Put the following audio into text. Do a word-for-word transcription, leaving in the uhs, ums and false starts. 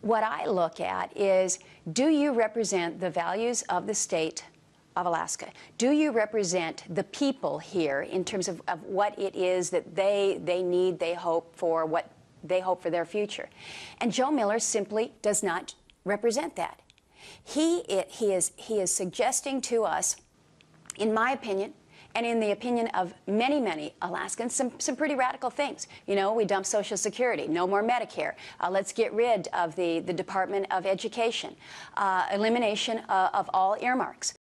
what I look at is, do you represent the values of the state of Alaska? Do you represent the people here in terms of, of what it is that they, they need, they hope for, what they hope for their future? And Joe Miller simply does not represent that. He, it, he, is, he is suggesting to us, in my opinion, and in the opinion of many, many Alaskans, some, some pretty radical things. You know, we dump Social Security, no more Medicare. Uh, let's get rid of the, the Department of Education, uh, elimination uh, of all earmarks.